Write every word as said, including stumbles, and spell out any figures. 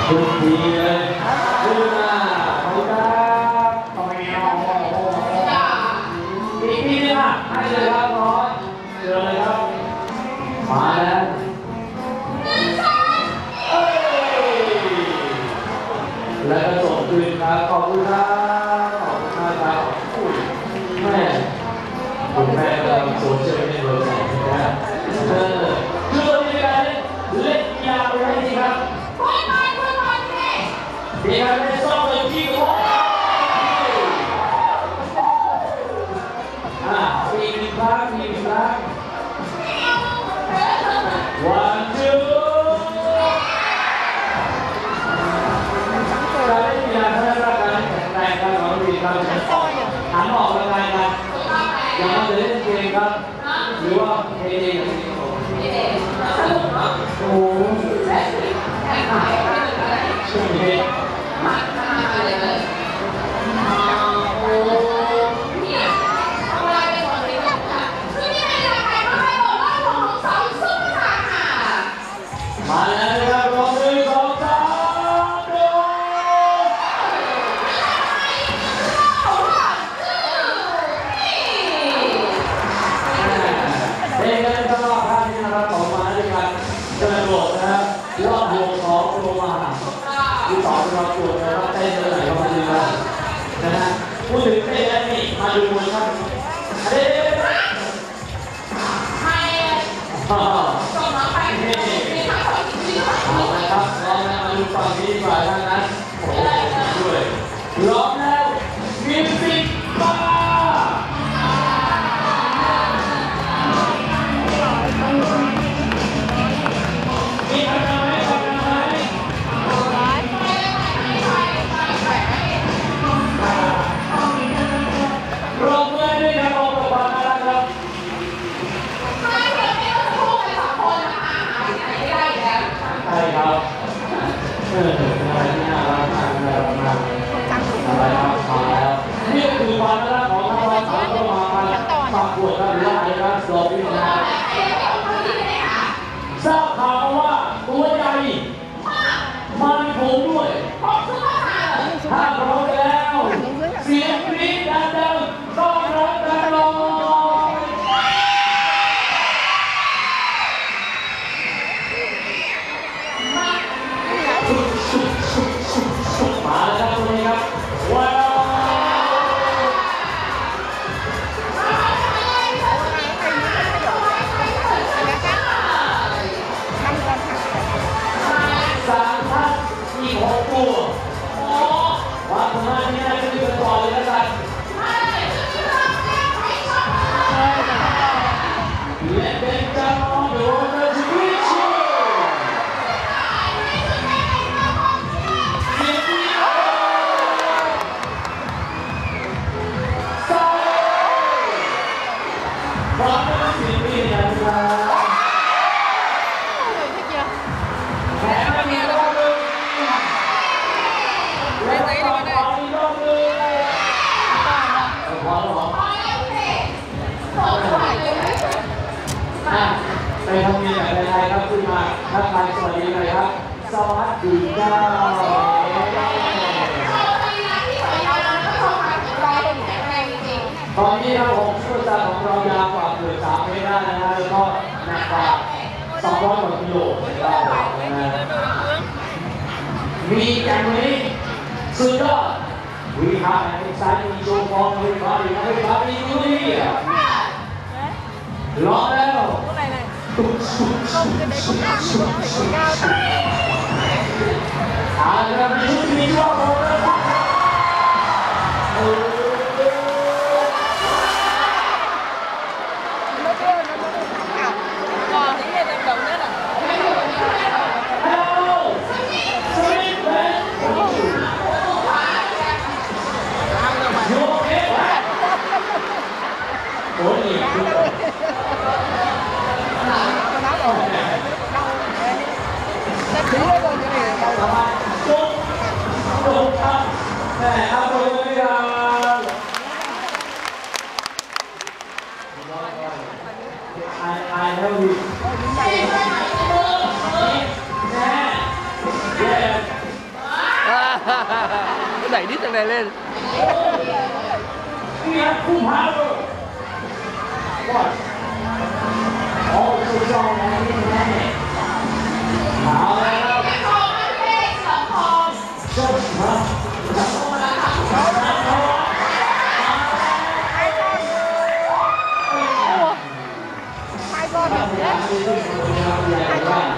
ทุกทีเลยขึ้นมาขอบคุณครับขอบคุณอีกทีนึงอ่ะให้เลยครับน้อยเจอเลยครับมาแล้วแล้วก็ส่งคืนครับขอบคุณครับขอบคุณมากครับแม่คุณแม่กำลังโซเชียลเน็ตเวิร์กไหนนะเออคือเรามีการเล่นยาไปให้ดีครับดีครับไม่ต้องไปที่หัวอ่ะอีกหนึ่งครั้งอีกหนึ่งครั้ง one two การเล่นกีฬาทางร่างกายแข็งแรงครับน้องดีครับหันออกกำลังกายครับอย่ามาเล่นเกมครับหรือว่าเอเดย์อย่างนี้ครับโอ้โหช่วยเด็กมาเลยเลยโอ้เนี่ยทำอะไรเป็นคนที่แบบค่ะคือนี่ให้ราคาเขาให้บอกว่าของสาวซุปเปอร์ค่ะมาแล้วนะครับรอบหนึ่งสองสามโดนเด็กกันตลอดท่านี้นะครับของมาด้วยกันกระโดดนะครับรอบวงสองลงมาที่สองเราตรวจนะครับเต้นเลยครับมาดูกันนะฮะพูดถึงเต้นแล้วนี่มาดูนะครับเด้ใครส่งน้องไปนี่เอาละครับลองมาดูฝั่งนี้ดีกว่าท่านนั้นโอ้โหด้วยร้องแล้วมิวสิกบ้ามีทำงานไหมทำงานไหมรอบเมื่อด้วยนะรอบประมาณนั้นครับไม่เดี๋ยวไม่ต้องพูดกันสองคนนะคะหาที่ไหนไม่ได้แล้วใช่ครับเอออะไรที่น่ารักมากน่ารักมากอะไรครับมาแล้วนี่คือความน่ารักของทั้งสามตัวมาประกวดกันหรือว่าอะไรครับสอบวิชาทราบข่าวว่าตัวใหญ่มาในผมด้วยถ้าพร้อมแล้วเสียงกรี๊ดดังๆต้อนรับกันหน่อยมาแล้วครับตรงนี้ครับว้าวสามท่านอีกหกตัวว่าทำไมนี่น่าจะมีกันต่อเลยนะจ๊ะและเป็นการมองดูว่าจะวิชิตเสียงที่สายความเป็นสิ่งที่นะครับแค่ไม่มีรอบเลยไม่ใช่รอบเลยรอบเลยพอแล้วพอไปทำงานแบบไรครับขึ้นมาทักทายสวัสดีหน่อยครับสวัสดีครับตอนนี้ครับผมชุดตาของเรายาวกว่าเกือบสามเมตรได้นะฮะแล้วก็หนักกว่าสองร้อยกว่ากิโลนะครับมีอย่างนี้สุดยอด We have an exciting show for everybody everybody in here รอแล้วอาจจะมีชุดนี้ก็พอแล้วโอ้ยนี่คือเไหนนี่ตั้งแต่เล่นนี่ครับคู่พาโลว่าโอ้สุดยอดเลยนี่แน่เอาเลยครับทองอันเทศสองทองจบครับโอ้แล้วค่ะไอ้ก้อนไอ้ก้อนแบบนี้ไอ้ก้อน